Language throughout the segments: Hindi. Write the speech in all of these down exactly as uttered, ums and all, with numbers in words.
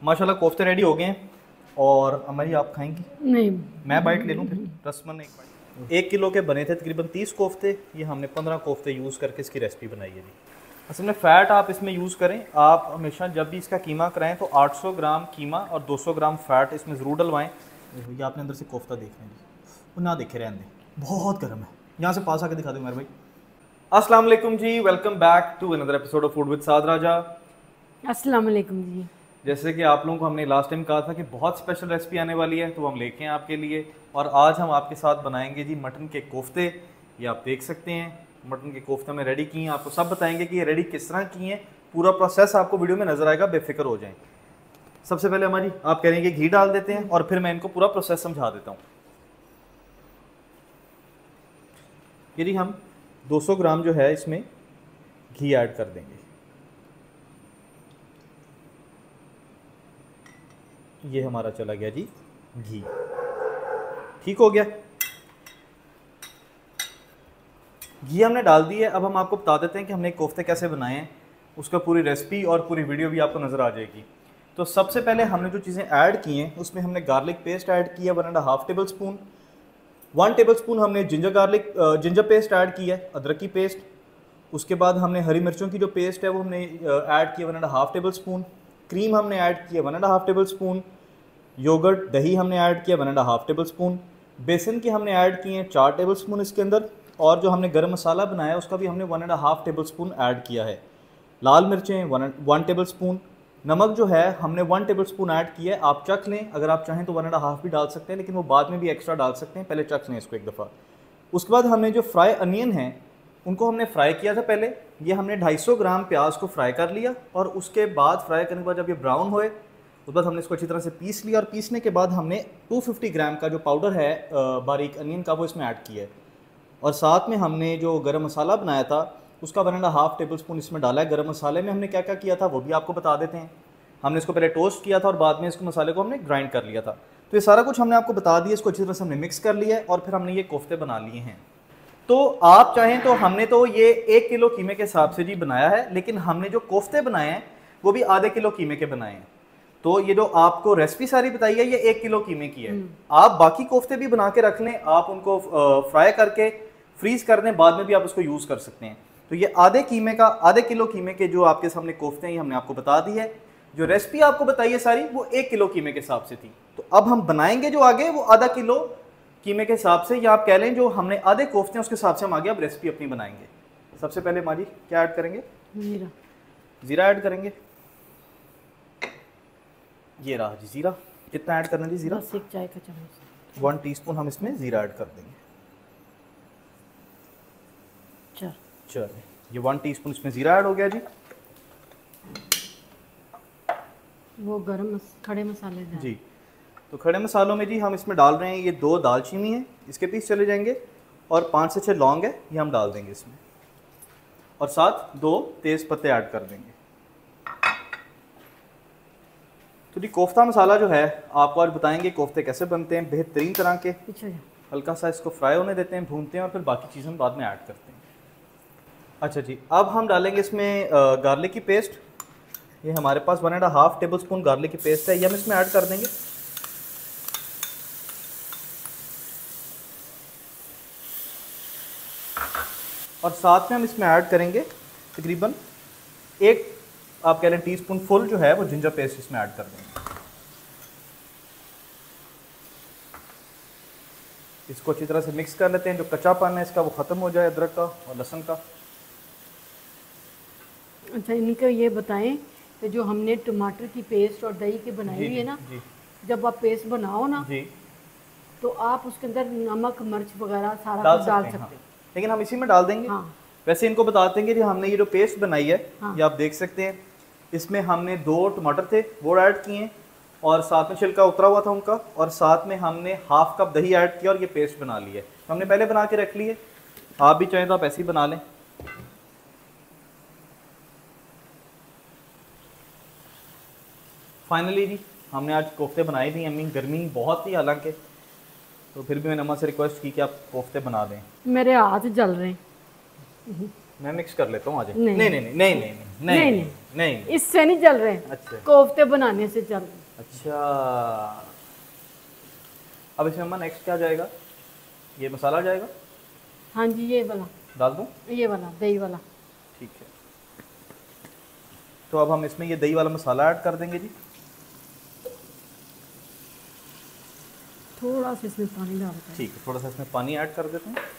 माशाल्लाह कोफ्ते रेडी हो गए हैं। और हमारी आप खाएंगी? नहीं, मैं बाइट ले लूँ फिर? रसमन एक बाइट। एक किलो के बने थे तकरीबन तीस कोफ्ते। ये हमने पंद्रह कोफ्ते यूज़ करके इसकी रेसिपी बनाई है जी। असल में फ़ैट आप इसमें यूज़ करें। आप हमेशा जब भी इसका कीमा कराएं तो आठ सौ ग्राम कीमा और दो सौ ग्राम फ़ैट इसमें ज़रूर डलवाएं। ये आपने अंदर से कोफ्ता देख रहे हैं जी, वो ना देखे रहने दें, बहुत गर्म है। यहाँ से पास आके दिखा दो मेरे भाई। अस्सलाम वालेकुम जी, welcome back to another episode of food with Saad Raja. अस्सलाम वालेकुम जी। जैसे कि आप लोगों को हमने लास्ट टाइम कहा था कि बहुत स्पेशल रेसिपी आने वाली है, तो हम लेके हैं आपके लिए। और आज हम आपके साथ बनाएंगे जी मटन के कोफ्ते। ये आप देख सकते हैं मटन के कोफ्ते हमने रेडी किए हैं। आपको सब बताएंगे कि ये रेडी किस तरह किए हैं। पूरा प्रोसेस आपको वीडियो में नजर आएगा, बेफिक्र हो जाएं। सबसे पहले हमारी आप कह रहे हैं कि घी डाल देते हैं और फिर मैं इनको पूरा प्रोसेस समझा देता हूँ। ये जी हम दो सौ ग्राम जो है इसमें घी ऐड कर देंगे। ये हमारा चला गया जी घी, ठीक हो गया। घी हमने डाल दी है। अब हम आपको बता देते हैं कि हमने कोफ्ते कैसे बनाए हैं। उसका पूरी रेसिपी और पूरी वीडियो भी आपको नज़र आ जाएगी। तो सबसे पहले हमने जो चीज़ें ऐड की हैं उसमें हमने गार्लिक पेस्ट ऐड किया one and half tablespoon. One tablespoon हमने ginger garlic ginger paste add की है, अदरक की पेस्ट। उसके बाद हमने हरी मिर्चों की जो पेस्ट है वो हमने ऐड किया one and half tablespoon. Cream हमने ऐड किया one and half tablespoon. Yogurt दही हमने ऐड किया one and half tablespoon. बेसन के हमने ऐड किए हैं चार टेबल स्पून इसके अंदर। और जो हमने गरम मसाला बनाया उसका भी हमने one and half tablespoon add किया है। लाल मिर्चें वन वन टेबल स्पून। नमक जो है हमने वन टेबल स्पून ऐड किया है। आप चख लें, अगर आप चाहें तो वन एंड हाफ भी डाल सकते हैं, लेकिन वो बाद में भी एक्स्ट्रा डाल सकते हैं। पहले चख लें इसको एक दफ़ा। उसके बाद हमने जो फ्राई अनियन हैं उनको हमने फ्राई किया था पहले। ये हमने ढाई सौ ग्राम प्याज को फ्राई कर लिया और उसके बाद फ्राई करने के बाद जब ये ब्राउन होए उसके बाद हमने इसको अच्छी तरह से पीस लिया। और पीसने के बाद हमने दो सौ पचास ग्राम का जो पाउडर है बारीक अनियन का वो इसमें ऐड किया है। और साथ में हमने जो गरम मसाला बनाया था उसका one and half tablespoon इसमें डाला है। गरम मसाले में हमने क्या क्या किया था वो भी आपको बता देते हैं। हमने इसको पहले टोस्ट किया था और बाद में इसको मसाले को हमने ग्राइंड कर लिया था। तो ये सारा कुछ हमने आपको बता दिया। इसको अच्छी तरह से हमने मिक्स कर लिया है और फिर हमने ये कोफ्ते बना लिए हैं। तो आप चाहें तो हमने तो ये एक किलो कीमे के हिसाब से जी बनाया है, लेकिन हमने जो कोफ्ते बनाए हैं वो भी आधे किलो कीमे के बनाए हैं। तो ये जो आपको रेसिपी सारी बताई है ये एक किलो कीमे की है। आप बाकी कोफ्ते भी बना के रख लें, आप उनको फ्राई करके फ्रीज कर दें, बाद में भी आप उसको यूज़ कर सकते हैं। तो ये आधे कीमे का आधे किलो कीमे के जो आपके सामने कोफ्ते हैं ये हमने आपको बता दी है। जो रेसिपी आपको बताई है सारी वो एक किलो कीमे के हिसाब से थी। तो अब हम बनाएंगे जो आगे वो आधा किलो कीमे के हिसाब से, या आप कह लें जो हमने आधे कोफ्ते हैं उसके हिसाब से हम आगे अब रेसिपी अपनी बनाएंगे। सबसे पहले माजी क्या ऐड करेंगे? जीरा। जीरा ऐड करेंगे। ये रहा जी जीरा। कितना ऐड करना जी जीरा? बस एक चाय का चम्मच। वन टीस्पून हम इसमें जीरा ऐड कर देंगे। चल चलिए ये वन टीस्पून इसमें जीरा ऐड हो गया जी। वो गरम मस, खड़े मसाले जी। तो खड़े मसालों में जी हम इसमें डाल रहे हैं ये दो दालचीनी है, इसके पीस चले जाएंगे, और पाँच से छः लौंग है ये हम डाल देंगे इसमें, और साथ दो तेज़ पत्ते ऐड कर देंगे। तो जी कोफ्ता मसाला जो है आपको आज बताएंगे कोफ्ते कैसे बनते हैं बेहतरीन तरह के। हल्का सा इसको फ्राई होने देते हैं, भूनते हैं और फिर बाकी चीज़ें हम बाद में ऐड करते हैं। अच्छा जी, अब हम डालेंगे इसमें गार्लिक की पेस्ट। ये हमारे पास one and half tablespoon garlic की पेस्ट है, ये हम इसमें ऐड कर देंगे। और साथ में हम इसमें ऐड करेंगे तकरीबन एक आप कह लें टी स्पून फुल जो है वो जिंजर पेस्ट इसमें ऐड कर देंगे। इसको अच्छी तरह से मिक्स कर लेते हैं, जो कच्चापन है इसका वो ख़त्म हो जाए अदरक का और लहसुन का। अच्छा, इनका ये बताएं कि जो हमने टमाटर की पेस्ट और दही की बनाई हुई है ना, जब आप पेस्ट बनाओ ना जी, तो आप उसके अंदर नमक मिर्च वगैरह सारा डाल कुछ सकते डाल हैं, सकते हैं। हाँ। लेकिन हम इसी में डाल देंगे। हाँ। वैसे इनको बताते हैं कि हमने ये जो पेस्ट बनाई है, हाँ, ये आप देख सकते हैं इसमें हमने दो टमाटर थे वो ऐड किए, और साथ में छिलका उतरा हुआ था उनका, और साथ में हमने हाफ कप दही ऐड किया और ये पेस्ट बना ली है। तो हमने पहले बना के रख ली है, आप भी चाहें तो आप ऐसे ही बना लें। फाइनली जी हमने आज कोफ्ते बनाए थे। अम्मी गर्मी बहुत थी हालांकि, तो फिर भी मैंने अम्मा से रिक्वेस्ट की कि आप कोफ्ते बना दें। मेरे हाथ जल रहे हैं। मैं मिक्स कर लेता हूँ आज। नहीं नहीं नहीं नहीं नहीं नहीं नहीं नहीं नहीं नहीं इससे नहीं चल रहे। अच्छा कोफ्ते बनाने से चल रहे। अच्छा, अब इसमें अम्मा नेक्स्ट क्या जाएगा? ये मसाला जाएगा। हाँ जी, ये वाला डाल दूँ? ये वाला दही वाला। ठीक है, तो अब हम इसमें ये दही वाला मसाला ऐड कर देंगे जी। थोड़ा सा इसमें पानी डाल दें। ठीक है, थोड़ा सा इसमें पानी ऐड कर देते हैं,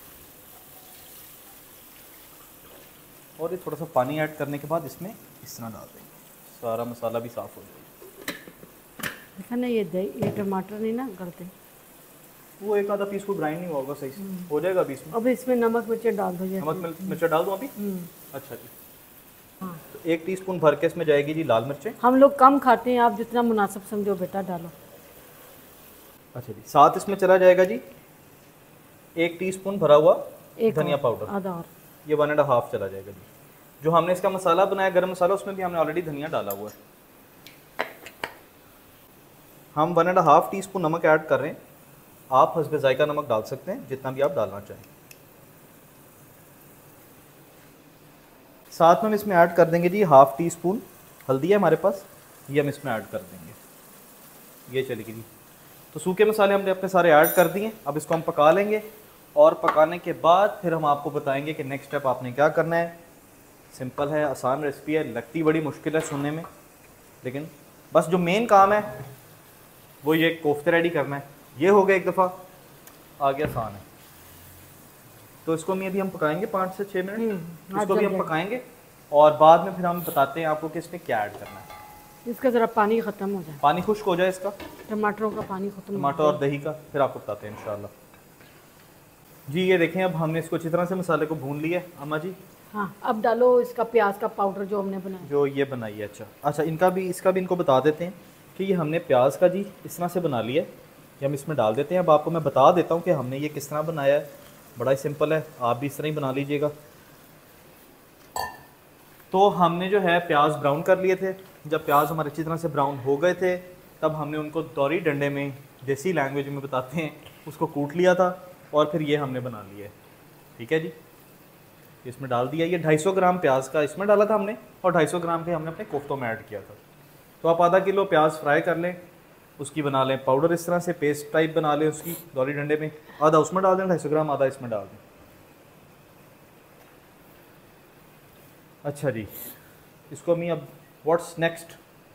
और ये थोड़ा सा पानी ऐड करने के बाद इसमें इस तरह डाल देंगे, सारा मसाला भी साफ़ हो जाएगा। देखा ना, ये दही ये टमाटर नहीं ना गलते, वो एक आधा पीस को ग्राइंड नहीं होगा सही से, हो जाएगा अभी इसमें। अब इसमें नमक मिर्च डाल दो। नमक मिर्च डाल दूँ अभी? अच्छा जी। हाँ, तो एक टीस्पून भर के इसमें जाएगी जी लाल मिर्चें। हम लोग कम खाते हैं, आप जितना मुनासिब समझो बेटा डालो। अच्छा जी, साथ इसमें चला जाएगा जी एक टीस्पून भरा हुआ एक धनिया पाउडर, आधा और, ये वन एंड हाफ चला जाएगा जी। जो हमने इसका मसाला बनाया गरम मसाला, उसमें भी हमने ऑलरेडी धनिया डाला हुआ है। हम one and half teaspoon नमक ऐड कर रहे हैं, आप हस्बे जायका नमक डाल सकते हैं जितना भी आप डालना चाहें। साथ में हम इसमें ऐड कर देंगे जी हाफ टी स्पून हल्दी है हमारे पास, ये हम इसमें ऐड कर देंगे, ये चलेगी जी। तो सूखे मसाले हमने अपने सारे ऐड कर दिए, अब इसको हम पका लेंगे, और पकाने के बाद फिर हम आपको बताएंगे कि नेक्स्ट स्टेप आपने क्या करना है। सिंपल है, आसान रेसिपी है, लगती बड़ी मुश्किल है सुनने में, लेकिन बस जो मेन काम है वो ये कोफ्ते रेडी करना है। ये हो गया एक दफ़ा, आगे आसान है। तो इसको मैं अभी हम पकाएंगे पाँच से छः मिनट, इसको भी हम पकाएंगे, और बाद में फिर हम बताते हैं आपको कि इसमें क्या ऐड करना है। इसका ज़रा पानी ख़त्म हो जाए, पानी खुश्क हो जाए इसका, टमाटरों का पानी ख़त्म, टमाटर और दही का, फिर आपको बताते हैं इंशाल्लाह जी। ये देखें, अब हमने इसको अच्छी तरह से मसाले को भून लिया है अम्मा जी। हाँ, अब डालो इसका प्याज का पाउडर जो हमने बनाया, जो ये बनाई है। अच्छा अच्छा, इनका भी इसका भी इनको बता देते हैं कि ये हमने प्याज का जी इस तरह से बना लिया है, ये हम इसमें डाल देते हैं। अब आपको मैं बता देता हूँ कि हमने ये किस तरह बनाया है, बड़ा ही सिंपल है, आप भी इस तरह ही बना लीजिएगा। तो हमने जो है प्याज ब्राउन कर लिए थे, जब प्याज हमारे अच्छी तरह से ब्राउन हो गए थे तब हमने उनको दौरी डंडे में, देसी लैंग्वेज में बताते हैं, उसको कूट लिया था, और फिर ये हमने बना लिया है। ठीक है जी, इसमें डाल दिया। ये ढाई सौ ग्राम प्याज का इसमें डाला था हमने, और ढाई सौ ग्राम के हमने अपने कोफ्तों में ऐड किया था। तो आप आधा किलो प्याज फ्राई कर लें, उसकी बना लें पाउडर, इस तरह से पेस्ट टाइप बना लें उसकी दौरी डंडे में, आधा उसमें डाल दें ढाई सौ ग्राम, आधा इसमें डाल दें। अच्छा जी, इसको मैं अब व्हाट्स नेक्स्ट,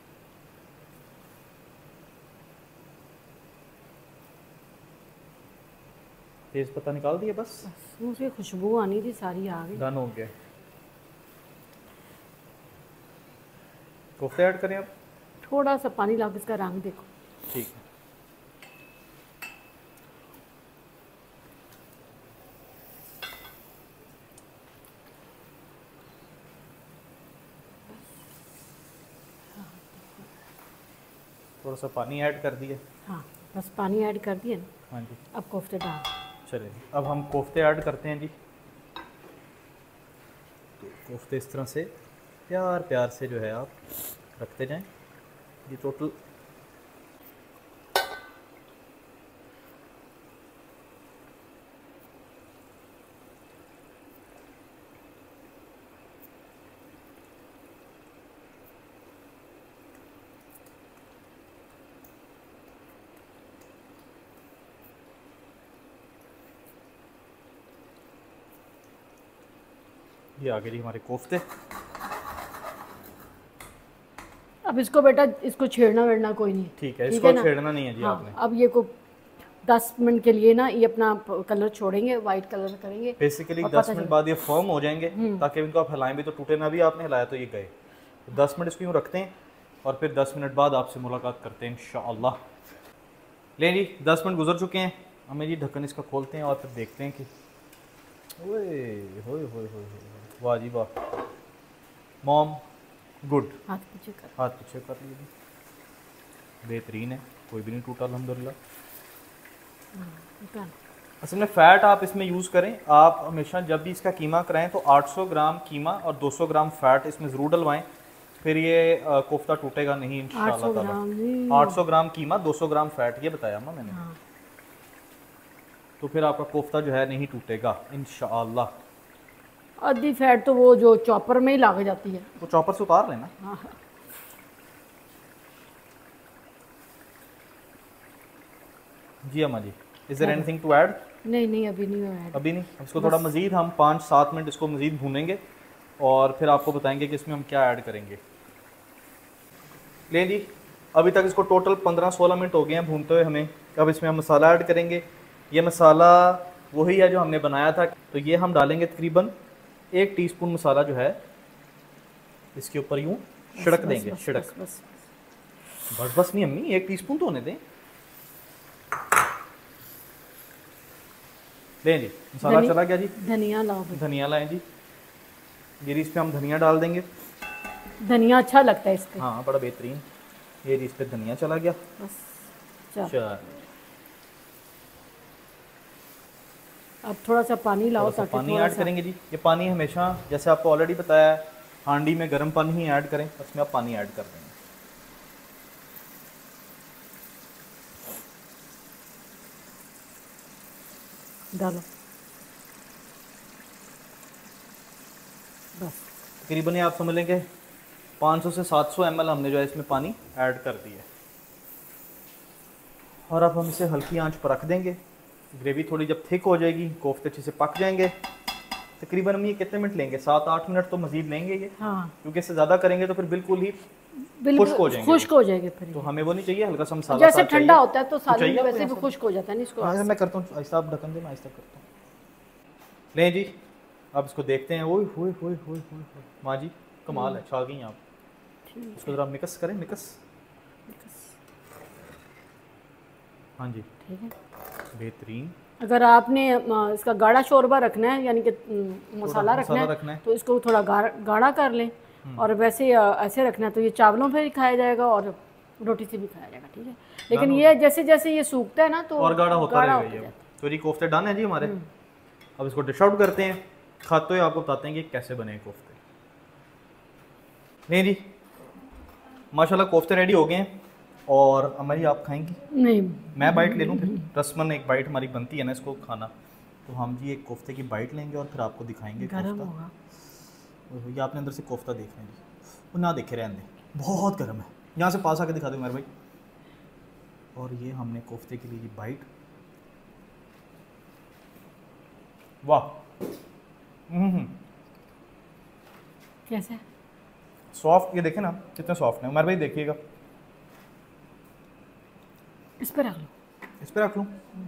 तेज पत्ता निकाल दिया, बस मुझे खुशबू आनी थी, सारी आ गई। डन हो गया। कोफ्ते ऐड करें अब, थोड़ा सा पानी लाओ, इसका रंग देखो। ठीक है। थोड़ा सा पानी ऐड कर दिए। हाँ, बस पानी ऐड कर दिए ना। हाँ जी, अब कोफ्ते डाल। चलिए अब हम कोफ्ते ऐड करते हैं जी। तो कोफ्ते इस तरह से प्यार प्यार से जो है आप रखते जाएं। ये टोटल ये आ गए जी हमारे कोफ्ते। अब इसको बेटा, इसको छेड़ना वेड़ना कोई नहीं। ठीक है, इसको छेड़ना नहीं है जी हाँ, आपने। अब ये को दस मिनट के लिए ना ये अपना कलर छोड़ेंगे, वाइट कलर करेंगे बेसिकली दस मिनट बाद ये फर्म हो जाएंगे, ताकि इनको आप हिलाएं भी तो टूटे ना। भी आपने हिलाया तो ये गए। तो दस मिनट इसको यूँ रखते हैं, और फिर दस मिनट बाद आपसे मुलाकात करते हैं इंशाअल्लाह। ले जी, दस मिनट गुजर चुके हैं, हमें जी ढक्कन इसका खोलते हैं और फिर देखते हैं कि ओए होए होए होए, वाह जी वाह, मॉम गुड। हाथ पीछे कर, हाथ पीछे कर लीजिए, बेहतरीन है, कोई भी नहीं टूटा अल्हम्दुलिल्लाह। असल में फ़ैट आप इसमें यूज़ करें, आप हमेशा जब भी इसका कीमा कराएं तो आठ सौ ग्राम कीमा और दो सौ ग्राम फ़ैट इसमें ज़रूर डलवाएं, फिर ये आ, कोफ्ता टूटेगा नहीं इंशाअल्लाह ताला। आठ सौ ग्राम कीमा, दो सौ ग्राम फ़ैट, ये बताया ना मैंने। हाँ। तो फिर आपका कोफ्ता जो है नहीं टूटेगा इंशाअल्लाह। आधी फैट तो वो जो चॉपर में ही लाग जाती है, वो चॉपर से उतार लेना। हाँ। जी अम्मा जी, is there anything to add? नहीं नहीं अभी नहीं ऐड, अभी नहीं। इसको थोड़ा मज़ीद हम पाँच सात मिनट इसको मज़ीद भूनेंगे और फिर आपको बताएंगे कि इसमें हम क्या ऐड करेंगे। ले जी, अभी तक इसको टोटल पंद्रह सोलह मिनट हो गए हैं भूनते हुए हमें। अब इसमें हम मसाला ऐड करेंगे। ये मसाला वही है जो हमने बनाया था, तो ये हम डालेंगे तकरीबन एक टीस्पून मसाला जो है इसके ऊपर यूँ छिड़क देंगे। बस, छिड़क बस, बस, बस बस नहीं अम्मी, एक टीस्पून तो होने दें। लें जी, मसाला चला गया जी। धनिया लाओ, धनिया लाएं जी। ये इस पे हम धनिया डाल देंगे। धनिया अच्छा लगता है इस पे। हाँ बड़ा बेहतरीन। ये इस पे धनिया चला गया। बस चल, चल अब थोड़ा सा पानी लाओ ताकि पानी ऐड करेंगे जी। ये पानी हमेशा जैसे आपको ऑलरेडी बताया है, हांडी में गर्म पानी ही ऐड करें, उसमें आप पानी ऐड कर देंगे। डालो बस। तकरीबन आप समझ लेंगे पाँच सौ से सात सौ एम एल हमने जो है इसमें पानी ऐड कर दिया है। और अब हम इसे हल्की आंच पर रख देंगे। ग्रेवी थोड़ी जब थिक हो जाएगी, कोफ्ते अच्छे से पक जाएंगे। तकरीबन हम ये कितने मिनट लेंगे? सात आठ मिनट तो मजीद लेंगे ये, हाँ। क्योंकि इससे ज़्यादा करेंगे तो फिर बिल्कुल ही बिल्कुल खुश्क हो जाएंगे। खुश्क हो जाएंगे फिर। तो हमें वो नहीं चाहिए, हल्का सा मसाला जैसे ठंडा होता है तो सालन चाहिए वैसे भी खुश्क हो जाता है ना इसको। हाँ मैं करता हूँ, आहिस्ता आप ढक्कन दें, मैं आहिस्ता करता हूँ। लें जी, अब इसको देखते हैं। ओए होए होए होए होए, माँ जी कमाल है, छा गई आप। इसको ज़रा मिक्स करें, मिक्स। हाँ जी ठीक है, बेहतरीन। अगर आपने इसका गाढ़ा शोरबा रखना है यानी कि मसाला रखना है, रखना है तो इसको थोड़ा गाढ़ा कर लें। और वैसे ऐसे रखना है तो ये चावलों पे भी खाया जाएगा और रोटी से भी खाया जाएगा, ठीक है। लेकिन ये जैसे जैसे ये सूखता है ना तो और गाढ़ा होता रहेगा। तो ये कोफ्ते डन है जी हमारे। अब इसको डिश आउट करते हैं, खाते हुए आपको बताते हैं कि कैसे बने कोफ्ते। नहीं जी, माशाल्लाह कोफ्ते रेडी हो गए हैं। और हमारी आप खाएंगी? नहीं, मैं बाइट ले लूँ फिर? रस्मन एक बाइट हमारी बनती है ना इसको खाना, तो हम जी एक कोफ्ते की बाइट लेंगे और फिर आपको दिखाएंगे। गरम होगा ये आपने अंदर से कोफ्ता देख रहे हैं जी, वो ना देखे रहने दें, बहुत गर्म है। यहाँ से पास आके दिखा दो मेरे भाई। और ये हमने कोफ्ते के लिए जी बाइट, वाह कैसे सॉफ्ट, ये देखें ना कितने सॉफ्ट है। उमर भाई देखिएगा, इस पर रख लो, इस पर रख लूँ?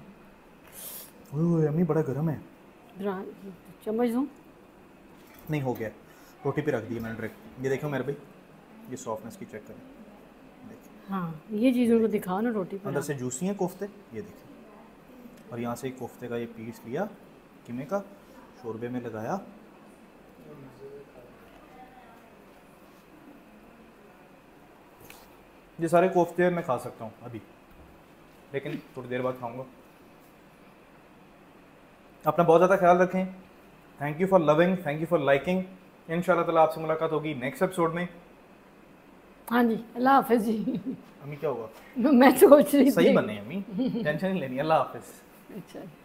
ओए अम्मी बड़ा गर्म है, चम्मच दूँ? नहीं हो गया, रोटी पे रख दी मैंने डायरेक्ट। ये देखो मेरे भाई, ये सॉफ्टनेस की चेक करें। हाँ ये चीज़ों को दिखाओ ना रोटी पे। अंदर से जूसी हैं कोफ्ते, ये देखिए। और यहाँ से एक कोफ्ते का ये पीस लिया, कीमे का, शोरबे में लगाया। ये सारे कोफ्ते मैं खा सकता हूँ अभी, लेकिन थोड़ी देर बाद खाऊंगा। अपना बहुत ज़्यादा ख्याल रखें। Thank you for loving, thank you for liking. इंशाल्लाह ताला आपसे मुलाकात होगी नेक्स्ट एपिसोड में। हाँ जी, अल्लाह हाफिज़ जी। अम्मी क्या हुआ? मैं सोच रही थी सही बने अम्मी, टेंशन नहीं लेनी। अल्लाह हाफिज़। अच्छा।